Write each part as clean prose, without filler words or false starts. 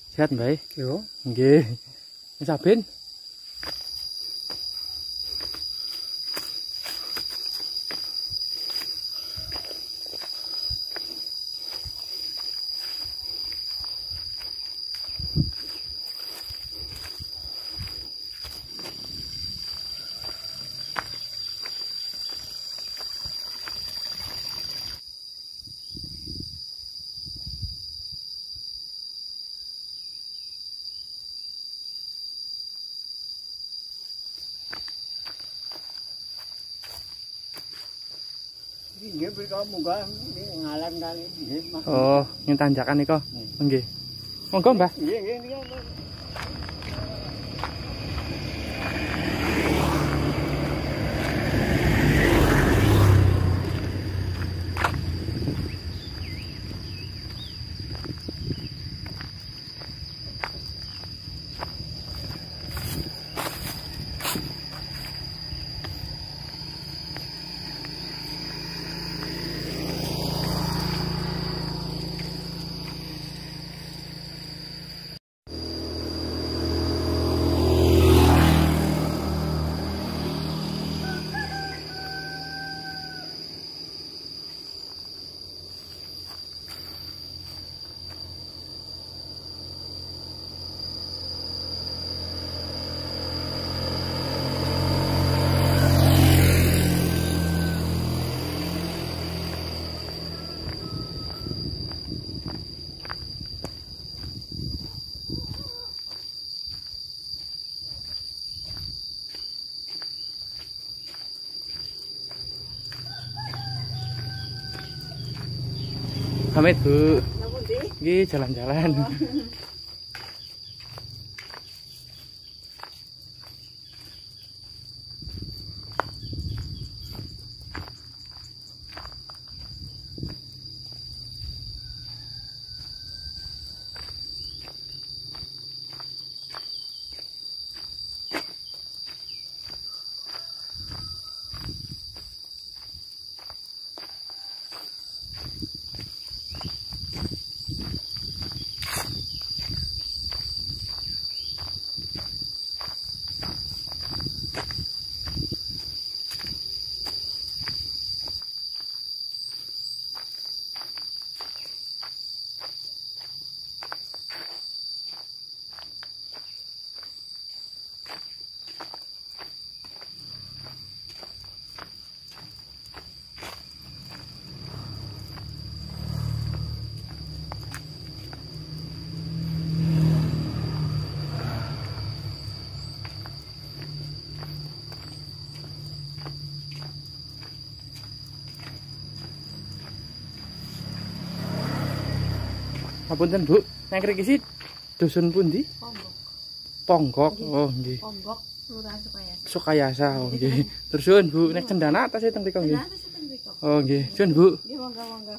Sehat, Mbak? Yo. Nggih. Saben. Nggih prika munggah ngalan kali nggih. Oh, ning tanjakan nika. Nggih. Monggo, Mbah. Nggih, nggih. Pamit, Bu. Napa nggih? Nggih, jalan-jalan. Ngapunten, Bu. Nang mriki dusun pundi? Ponggok. Ponggok. Oh, nggih. Ponggok Kelurahan Sukayasa. Sukayasa, oh nggih. Terus suwun, Bu. Nek cendana atas teng mriko nggih. Kenapa sih mriko? Oh, nggih. Suwun, Bu. Nggih, monggo.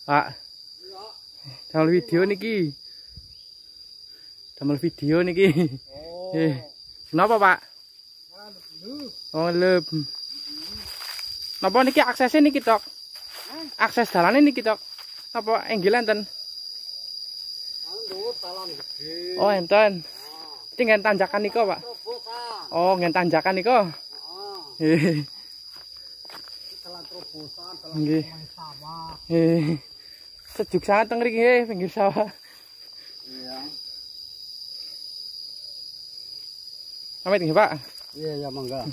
Pak. Damel video niki. Damel video niki. Kenapa, Pak? Oh, ngelep. Napa niki aksesnya niki, Tok? Akses dalane niki, Tok. Napa enggil enten? Oh, enten. Iki ngen tanjakan niko, Pak. Oh, ngen tanjakan niko. Heeh. Nggih. Sejuk sangat teng mriki pinggir sawah. Iya. Pamit nggih, Pak. Iya, ya mangga.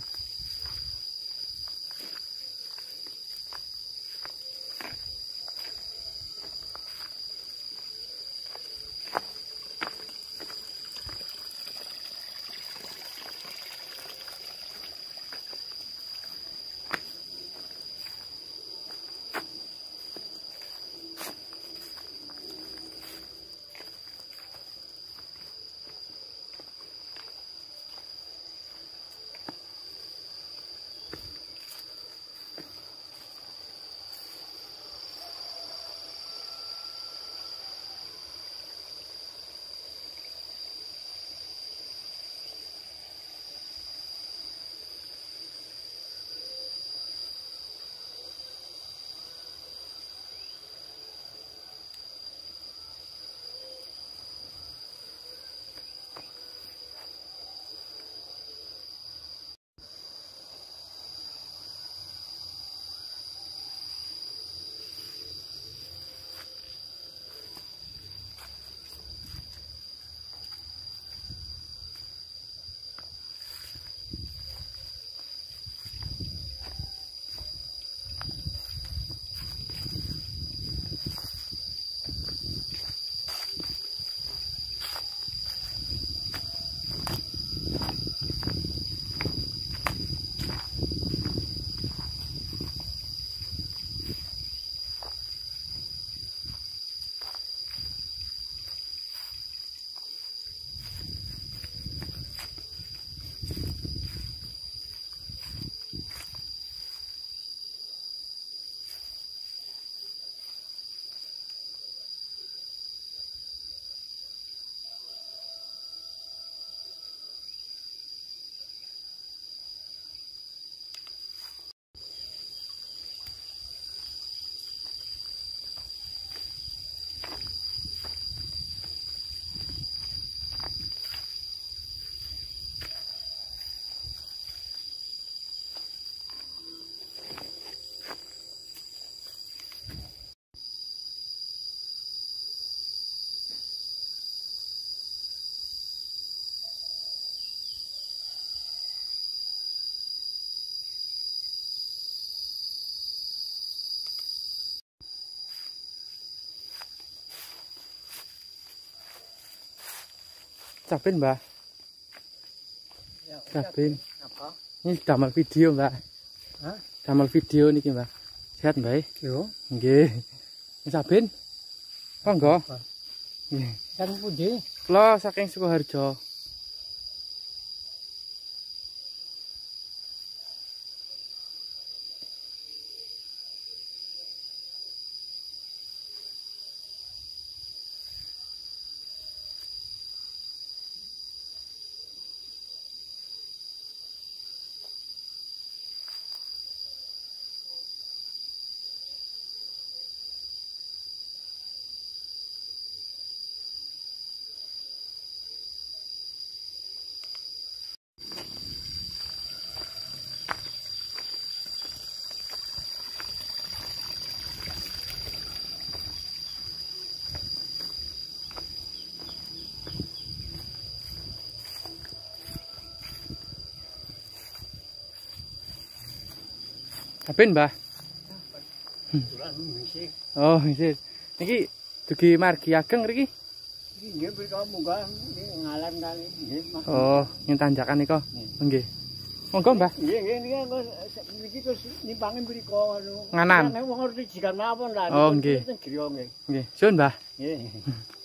Capin, Mbak. Capin. Apa? Ini damel video, Mbak. Hah? Damel video niki, Mbak. Sehat, Mbak? Yo. Nggih. Ini Capin. Monggo. Nggih. Kan pundi? Kula saking Sukoharjo. Capin, Mbak. Oh, nggih. Niki dugi margi ageng mriki. Iki nggih mriko munggah ngalan kali nggih. Oh, ing tanjakan nika. Nggih. Monggo, Mbah. Nggih, nggih niki niki terus nimbangi mriko anu. Nganan. Wong ngerti jikan mawon lah. Oh, nggih. Nggih. Nggih. Sun, Mbah. Nggih.